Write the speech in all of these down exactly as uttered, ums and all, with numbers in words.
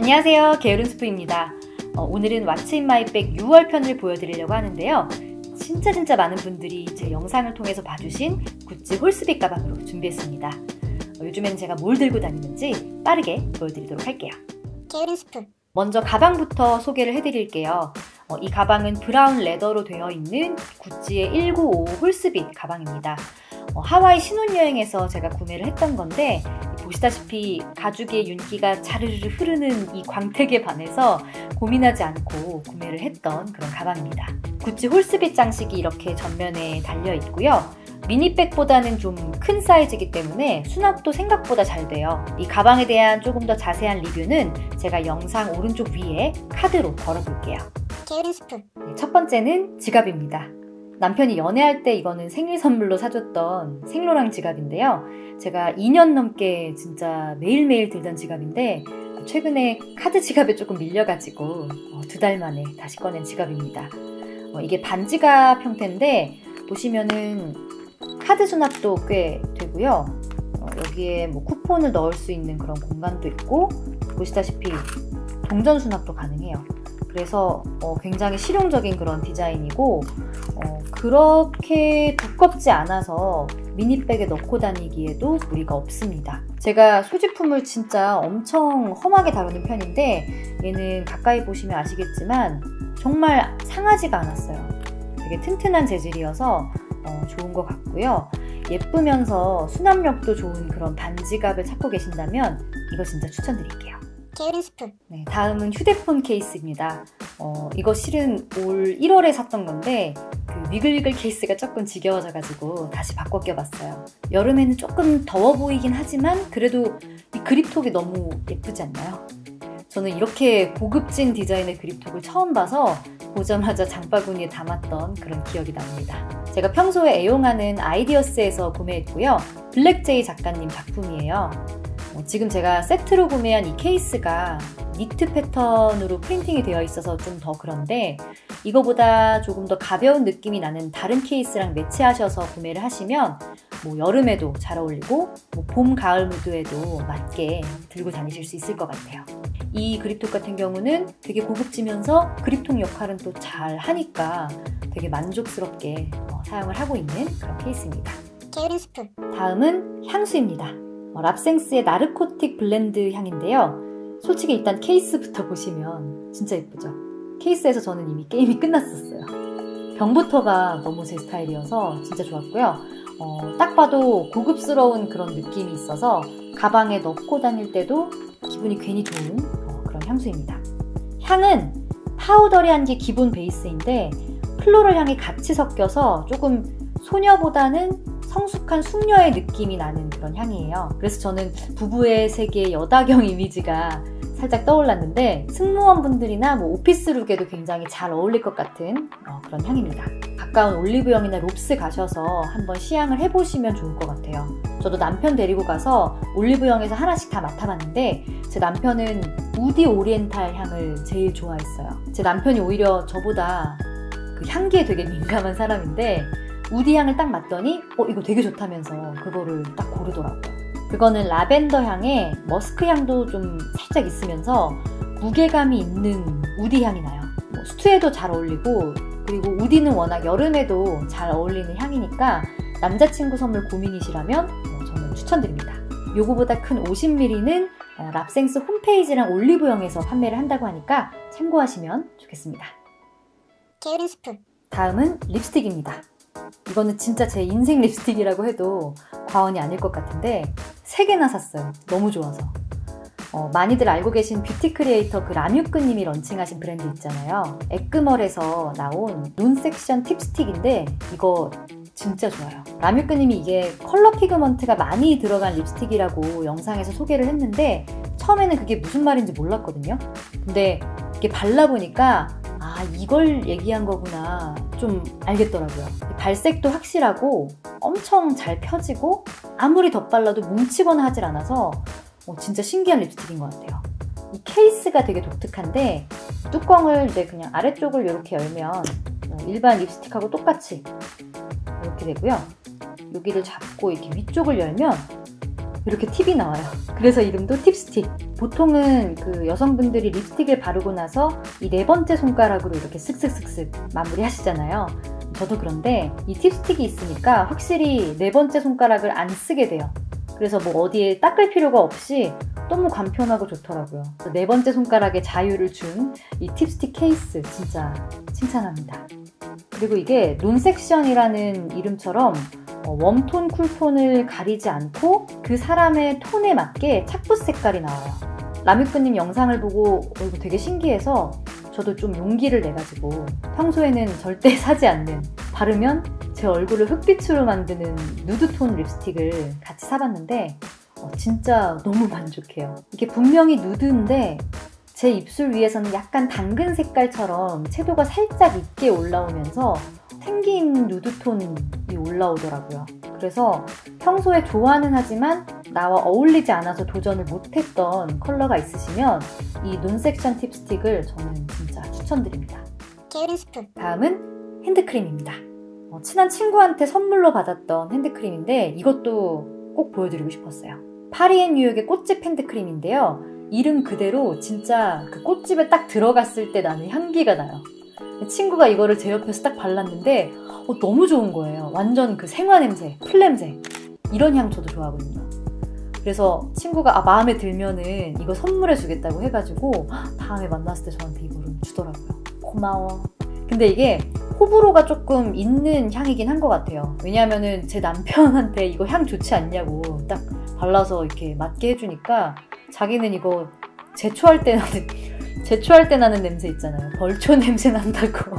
안녕하세요, 게으른 스프입니다. 어, 오늘은 왓츠 인 마이 백 유월 편을 보여드리려고 하는데요. 진짜 진짜 많은 분들이 제 영상을 통해서 봐주신 구찌 홀스빗 가방으로 준비했습니다. 어, 요즘에는 제가 뭘 들고 다니는지 빠르게 보여드리도록 할게요. 게으른 스프. 먼저 가방부터 소개를 해드릴게요. 어, 이 가방은 브라운 레더로 되어 있는 구찌의 일구오오 홀스빗 가방입니다. 어, 하와이 신혼여행에서 제가 구매를 했던 건데 보시다시피 가죽의 윤기가 자르르 흐르는 이 광택에 반해서 고민하지 않고 구매를 했던 그런 가방입니다. 구찌 홀스빗 장식이 이렇게 전면에 달려 있고요. 미니백보다는 좀 큰 사이즈이기 때문에 수납도 생각보다 잘 돼요. 이 가방에 대한 조금 더 자세한 리뷰는 제가 영상 오른쪽 위에 카드로 걸어볼게요. 게으른 스프. 네, 첫 번째는 지갑입니다. 남편이 연애할 때 이거는 생일 선물로 사줬던 생로랑 지갑인데요. 제가 이 년 넘게 진짜 매일매일 들던 지갑인데 최근에 카드 지갑에 조금 밀려가지고 어, 두 달 만에 다시 꺼낸 지갑입니다. 어, 이게 반지갑 형태인데 보시면은 카드 수납도 꽤 되고요. 어, 여기에 뭐 쿠폰을 넣을 수 있는 그런 공간도 있고 보시다시피 동전 수납도 가능해요. 그래서 어, 굉장히 실용적인 그런 디자인이고 어, 그렇게 두껍지 않아서 미니백에 넣고 다니기에도 무리가 없습니다. 제가 소지품을 진짜 엄청 험하게 다루는 편인데 얘는 가까이 보시면 아시겠지만 정말 상하지가 않았어요. 되게 튼튼한 재질이어서 어, 좋은 것 같고요. 예쁘면서 수납력도 좋은 그런 반지갑을 찾고 계신다면 이거 진짜 추천드릴게요. 게으른 스프. 네, 다음은 휴대폰 케이스입니다. 어, 이거 실은 올 일월에 샀던 건데 그 위글위글 케이스가 조금 지겨워져가지고 다시 바꿔 껴봤어요. 여름에는 조금 더워 보이긴 하지만 그래도 이 그립톡이 너무 예쁘지 않나요? 저는 이렇게 고급진 디자인의 그립톡을 처음 봐서 보자마자 장바구니에 담았던 그런 기억이 납니다. 제가 평소에 애용하는 아이디어스에서 구매했고요. 블랙제이 작가님 작품이에요. 어, 지금 제가 세트로 구매한 이 케이스가 니트 패턴으로 프린팅이 되어 있어서 좀 더 그런데 이거보다 조금 더 가벼운 느낌이 나는 다른 케이스랑 매치하셔서 구매를 하시면 뭐 여름에도 잘 어울리고 뭐 봄, 가을 무드에도 맞게 들고 다니실 수 있을 것 같아요. 이 그립톡 같은 경우는 되게 고급지면서 그립톡 역할은 또 잘 하니까 되게 만족스럽게 어, 사용을 하고 있는 그런 케이스입니다. 게으른 스프. 다음은 향수입니다. 어, 랍생스의 나르코틱 블렌드 향인데요. 솔직히 일단 케이스부터 보시면 진짜 예쁘죠? 케이스에서 저는 이미 게임이 끝났었어요. 병부터가 너무 제 스타일이어서 진짜 좋았고요. 어, 딱 봐도 고급스러운 그런 느낌이 있어서 가방에 넣고 다닐 때도 기분이 괜히 좋은 어, 그런 향수입니다. 향은 파우더리한 게 기본 베이스인데 플로럴 향이 같이 섞여서 조금 소녀보다는 성숙한 숙녀의 느낌이 나는 그런 향이에요. 그래서 저는 부부의 세계 여다경 이미지가 살짝 떠올랐는데 승무원분들이나 뭐 오피스룩에도 굉장히 잘 어울릴 것 같은 어, 그런 향입니다. 가까운 올리브영이나 롭스 가셔서 한번 시향을 해보시면 좋을 것 같아요. 저도 남편 데리고 가서 올리브영에서 하나씩 다 맡아봤는데 제 남편은 우디 오리엔탈 향을 제일 좋아했어요. 제 남편이 오히려 저보다 그 향기에 되게 민감한 사람인데 우디 향을 딱 맡더니 어 이거 되게 좋다면서 그거를 딱 고르더라고요. 그거는 라벤더 향에 머스크 향도 좀 살짝 있으면서 무게감이 있는 우디 향이 나요. 뭐 수트에도 잘 어울리고 그리고 우디는 워낙 여름에도 잘 어울리는 향이니까 남자친구 선물 고민이시라면 어, 저는 추천드립니다. 요거보다 큰 오십 밀리리터는 어, 랍생스 홈페이지랑 올리브영에서 판매를 한다고 하니까 참고하시면 좋겠습니다. 게으른 스프. 다음은 립스틱입니다. 이거는 진짜 제 인생 립스틱이라고 해도 과언이 아닐 것 같은데 세 개나 샀어요. 너무 좋아서. 어, 많이들 알고 계신 뷰티 크리에이터 그 라뮤크님이 런칭하신 브랜드 있잖아요. 에크멀에서 나온 눈 섹션 팁스틱인데 이거 진짜 좋아요. 라뮤크님이 이게 컬러 피그먼트가 많이 들어간 립스틱이라고 영상에서 소개를 했는데 처음에는 그게 무슨 말인지 몰랐거든요. 근데 이게 발라보니까 아 이걸 얘기한 거구나 좀 알겠더라고요. 발색도 확실하고 엄청 잘 펴지고 아무리 덧발라도 뭉치거나 하질 않아서 어, 진짜 신기한 립스틱인 것 같아요. 이 케이스가 되게 독특한데 뚜껑을 이제 그냥 아래쪽을 이렇게 열면 어, 일반 립스틱하고 똑같이 이렇게 되고요. 여기를 잡고 이렇게 위쪽을 열면 이렇게 팁이 나와요. 그래서 이름도 팁스틱. 보통은 그 여성분들이 립스틱을 바르고 나서 이 네 번째 손가락으로 이렇게 쓱쓱쓱쓱 마무리 하시잖아요. 저도 그런데 이 팁스틱이 있으니까 확실히 네 번째 손가락을 안 쓰게 돼요. 그래서 뭐 어디에 닦을 필요가 없이 너무 간편하고 좋더라고요. 네 번째 손가락에 자유를 준 이 팁스틱 케이스 진짜 칭찬합니다. 그리고 이게 논섹션이라는 이름처럼 웜톤, 쿨톤을 가리지 않고 그 사람의 톤에 맞게 착붙 색깔이 나와요. 라뮤꾸님 영상을 보고 어, 이거 되게 신기해서 저도 좀 용기를 내가지고 평소에는 절대 사지 않는, 바르면 제 얼굴을 흑빛으로 만드는 누드톤 립스틱을 같이 사봤는데 어, 진짜 너무 만족해요. 이게 분명히 누드인데 제 입술 위에서는 약간 당근 색깔처럼 채도가 살짝 있게 올라오면서 생긴 누드톤이 올라오더라고요. 그래서 평소에 좋아는 하지만 나와 어울리지 않아서 도전을 못했던 컬러가 있으시면 이 논섹션 팁스틱을 저는 진짜 추천드립니다. 게으른 스프. 다음은 핸드크림입니다. 어, 친한 친구한테 선물로 받았던 핸드크림인데 이것도 꼭 보여드리고 싶었어요. 파리앤뉴욕의 꽃집 핸드크림인데요. 이름 그대로 진짜 그 꽃집에 딱 들어갔을 때 나는 향기가 나요. 친구가 이거를 제 옆에서 딱 발랐는데 어, 너무 좋은 거예요. 완전 그 생화 냄새, 풀 냄새. 이런 향 저도 좋아하거든요. 그래서 친구가 아, 마음에 들면은 이거 선물해 주겠다고 해가지고 다음에 만났을 때 저한테 이거를 주더라고요. 고마워. 근데 이게 호불호가 조금 있는 향이긴 한 것 같아요. 왜냐하면은 제 남편한테 이거 향 좋지 않냐고 딱 발라서 이렇게 맡게 해주니까 자기는 이거 제초할 때 나는 제초할 때 나는 냄새 있잖아요. 벌초 냄새 난다고.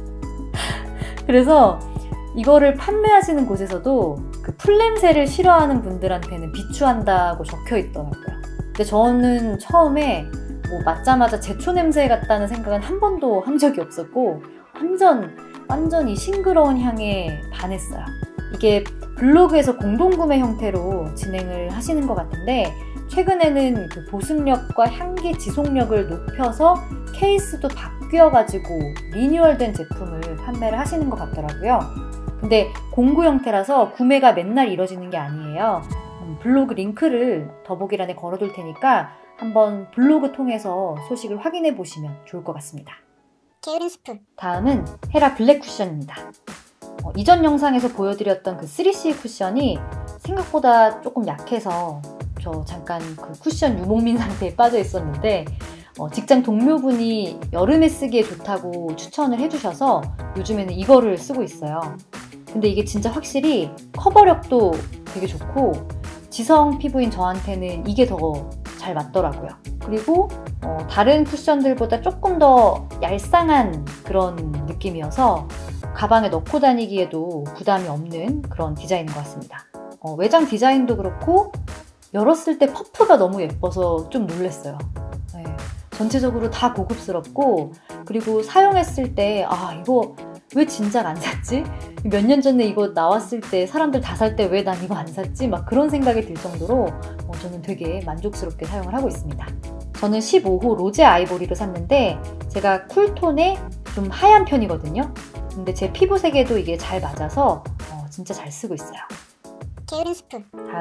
그래서 이거를 판매하시는 곳에서도 그 풀냄새를 싫어하는 분들한테는 비추한다고 적혀 있더라고요. 근데 저는 처음에 뭐 맞자마자 제초 냄새 같다는 생각은 한 번도 한 적이 없었고 완전 완전 이 싱그러운 향에 반했어요. 이게 블로그에서 공동구매 형태로 진행을 하시는 것 같은데 최근에는 그 보습력과 향기 지속력을 높여서 케이스도 바뀌어가지고 리뉴얼된 제품을 판매를 하시는 것 같더라고요. 근데 공구 형태라서 구매가 맨날 이뤄지는 게 아니에요. 음, 블로그 링크를 더보기란에 걸어둘 테니까 한번 블로그 통해서 소식을 확인해 보시면 좋을 것 같습니다. 게으른 스프. 다음은 헤라 블랙 쿠션입니다. 어, 이전 영상에서 보여드렸던 그 쓰리씨 쿠션이 생각보다 조금 약해서 저 잠깐 그 쿠션 유목민 상태에 빠져 있었는데 어, 직장 동료분이 여름에 쓰기에 좋다고 추천을 해주셔서 요즘에는 이거를 쓰고 있어요. 근데 이게 진짜 확실히 커버력도 되게 좋고 지성 피부인 저한테는 이게 더 잘 맞더라고요. 그리고 어, 다른 쿠션들보다 조금 더 얄쌍한 그런 느낌이어서 가방에 넣고 다니기에도 부담이 없는 그런 디자인인 것 같습니다. 어, 외장 디자인도 그렇고 열었을 때 퍼프가 너무 예뻐서 좀 놀랐어요. 네, 전체적으로 다 고급스럽고 그리고 사용했을 때 아 이거 왜 진작 안 샀지? 몇 년 전에 이거 나왔을 때 사람들 다 살 때 왜 난 이거 안 샀지? 막 그런 생각이 들 정도로 어, 저는 되게 만족스럽게 사용을 하고 있습니다. 저는 십오 호 로제 아이보리로 샀는데 제가 쿨톤에 좀 하얀 편이거든요. 근데 제 피부색에도 이게 잘 맞아서 어, 진짜 잘 쓰고 있어요. 게으른 스프.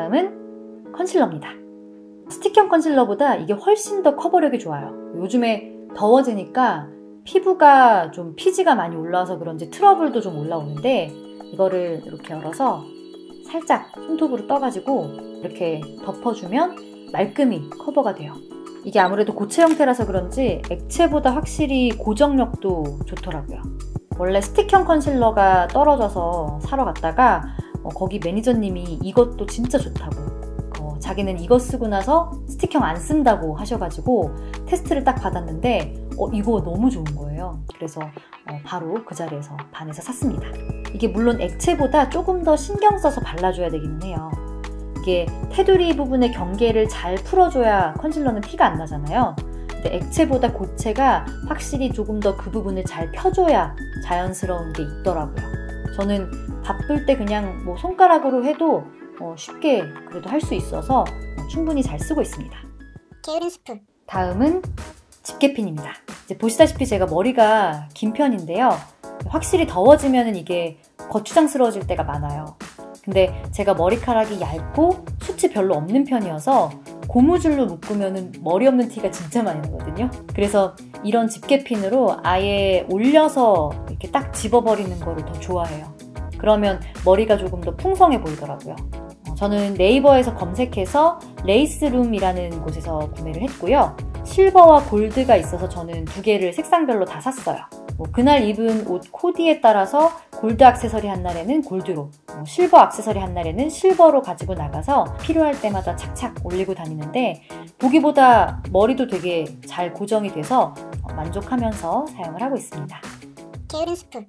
다음은 컨실러입니다. 스틱형 컨실러보다 이게 훨씬 더 커버력이 좋아요. 요즘에 더워지니까 피부가 좀 피지가 많이 올라와서 그런지 트러블도 좀 올라오는데 이거를 이렇게 열어서 살짝 손톱으로 떠가지고 이렇게 덮어주면 말끔히 커버가 돼요. 이게 아무래도 고체 형태라서 그런지 액체보다 확실히 고정력도 좋더라고요. 원래 스틱형 컨실러가 떨어져서 사러 갔다가 어, 거기 매니저님이 이것도 진짜 좋다고 어, 자기는 이거 쓰고 나서 스틱형 안 쓴다고 하셔가지고 테스트를 딱 받았는데 어, 이거 너무 좋은 거예요. 그래서 어, 바로 그 자리에서 반해서 샀습니다. 이게 물론 액체보다 조금 더 신경 써서 발라줘야 되기는 해요. 이게 테두리 부분의 경계를 잘 풀어줘야 컨실러는 티가 안 나잖아요. 근데 액체보다 고체가 확실히 조금 더 그 부분을 잘 펴줘야 자연스러운 게 있더라고요. 저는 바쁠 때 그냥 뭐 손가락으로 해도 어, 쉽게 그래도 할 수 있어서 어, 충분히 잘 쓰고 있습니다. 게으른 스프. 다음은 집게핀입니다. 이제 보시다시피 제가 머리가 긴 편인데요. 확실히 더워지면 이게 거추장스러워질 때가 많아요. 근데 제가 머리카락이 얇고 숱이 별로 없는 편이어서 고무줄로 묶으면 머리 없는 티가 진짜 많이 나거든요. 그래서 이런 집게핀으로 아예 올려서 이렇게 딱 집어버리는 거를 더 좋아해요. 그러면 머리가 조금 더 풍성해 보이더라고요. 저는 네이버에서 검색해서 레이스룸이라는 곳에서 구매를 했고요. 실버와 골드가 있어서 저는 두 개를 색상별로 다 샀어요. 뭐 그날 입은 옷 코디에 따라서 골드 액세서리 한 날에는 골드로, 뭐 실버 액세서리 한 날에는 실버로 가지고 나가서 필요할 때마다 착착 올리고 다니는데 보기보다 머리도 되게 잘 고정이 돼서 만족하면서 사용을 하고 있습니다. 게으른 스프.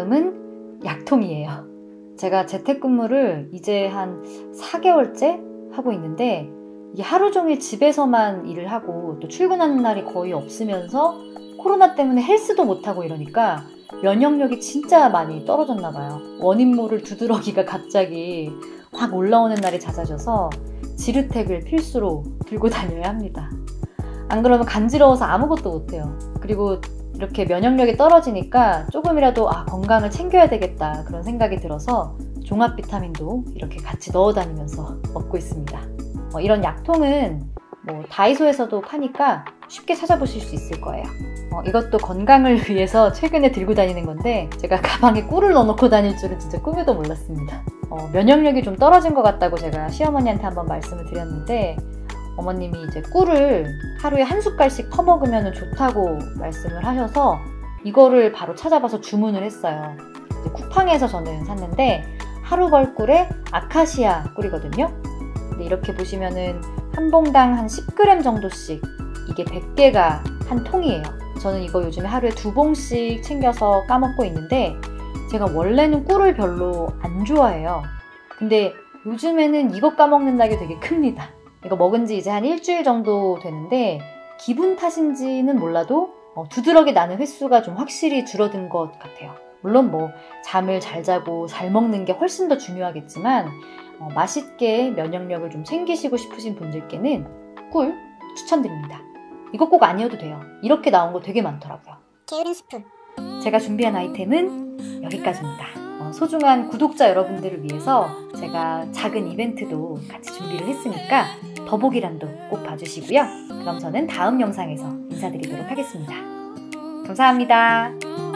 다음은 약통이에요. 제가 재택근무를 이제 한 사 개월째 하고 있는데 이게 하루 종일 집에서만 일을 하고 또 출근하는 날이 거의 없으면서 코로나 때문에 헬스도 못하고 이러니까 면역력이 진짜 많이 떨어졌나 봐요. 원인 모를 두드러기가 갑자기 확 올라오는 날이 잦아져서 지르텍을 필수로 들고 다녀야 합니다. 안 그러면 간지러워서 아무것도 못해요. 그리고 이렇게 면역력이 떨어지니까 조금이라도 아, 건강을 챙겨야 되겠다 그런 생각이 들어서 종합 비타민도 이렇게 같이 넣어 다니면서 먹고 있습니다. 어, 이런 약통은 뭐 다이소에서도 파니까 쉽게 찾아보실 수 있을 거예요. 어, 이것도 건강을 위해서 최근에 들고 다니는 건데 제가 가방에 꿀을 넣어놓고 다닐 줄은 진짜 꿈에도 몰랐습니다. 어, 면역력이 좀 떨어진 것 같다고 제가 시어머니한테 한번 말씀을 드렸는데 어머님이 이제 꿀을 하루에 한 숟갈씩 퍼먹으면 좋다고 말씀을 하셔서 이거를 바로 찾아봐서 주문을 했어요. 이제 쿠팡에서 저는 샀는데 하루벌 꿀에 아카시아 꿀이거든요. 근데 이렇게 보시면은 한 봉당 한 십 그램 정도씩 이게 백 개가 한 통이에요. 저는 이거 요즘에 하루에 두 봉씩 챙겨서 까먹고 있는데 제가 원래는 꿀을 별로 안 좋아해요. 근데 요즘에는 이거 까먹는 낙이 되게 큽니다. 이거 먹은 지 이제 한 일주일 정도 되는데 기분 탓인지는 몰라도 어, 두드러기 나는 횟수가 좀 확실히 줄어든 것 같아요. 물론 뭐 잠을 잘 자고 잘 먹는 게 훨씬 더 중요하겠지만 어, 맛있게 면역력을 좀 챙기시고 싶으신 분들께는 꿀 추천드립니다. 이거 꼭 아니어도 돼요. 이렇게 나온 거 되게 많더라고요. 게으른 스프. 제가 준비한 아이템은 여기까지입니다. 어, 소중한 구독자 여러분들을 위해서 제가 작은 이벤트도 같이 준비를 했으니까 더보기란도 꼭 봐주시고요. 그럼 저는 다음 영상에서 인사드리도록 하겠습니다. 감사합니다.